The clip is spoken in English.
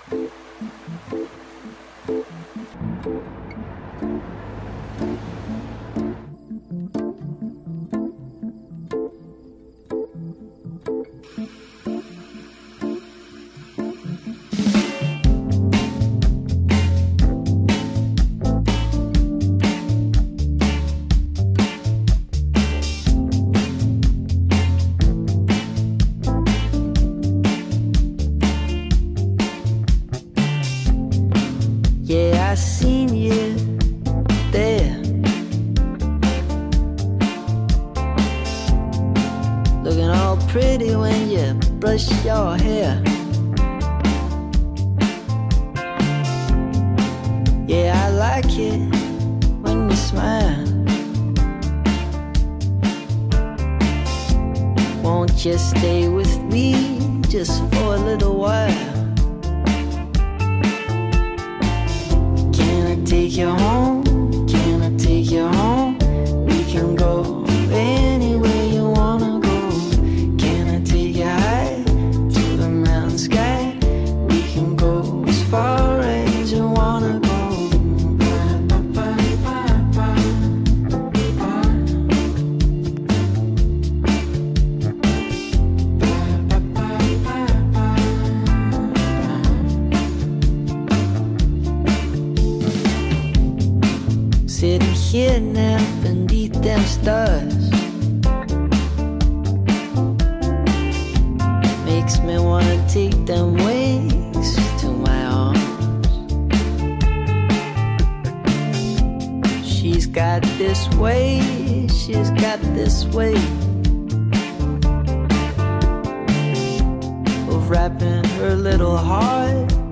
Yeah, I seen you there, looking all pretty when you brush your hair. Yeah, I like it when you smile. Won't you stay with me just for a little while? Take you home, can I take you home? We can go anywhere you wanna go. Can I take you high to the mountain sky? We can go as far as you wanna go. Sitting here now beneath them stars makes me wanna take them wings to my arms. She's got this way, she's got this way of wrapping her little heart